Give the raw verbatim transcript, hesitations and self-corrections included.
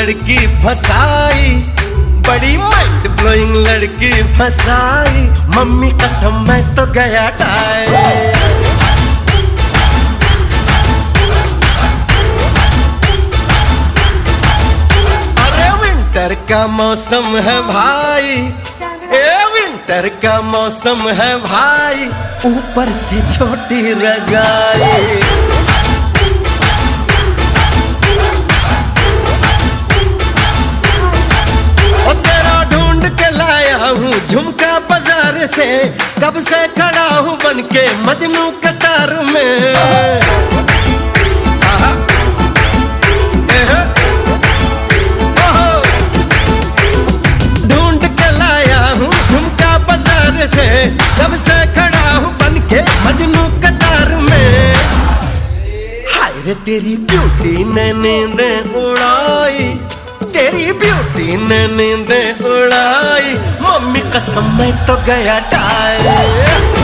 लड़की फसाई, बड़ी माइंड ब्लोइंग लड़की फसाई, मम्मी कसम मैं तो गया टाई। विंटर का मौसम है भाई, ए विंटर का मौसम है भाई, ऊपर से छोटी रजाई। ओ तेरा ढूंढ के लाया हूँ झुमका बाजार से, कब से खड़ा हूँ बन के मजनू कतार में। से कब से खड़ा हूँ बन के मजनू कतार में। हाय रे तेरी ब्यूटी ने नींदें उड़ाई, तेरी ब्यूटी ने नींदें उड़ाई, मम्मी कसम मैं तो गया टाई।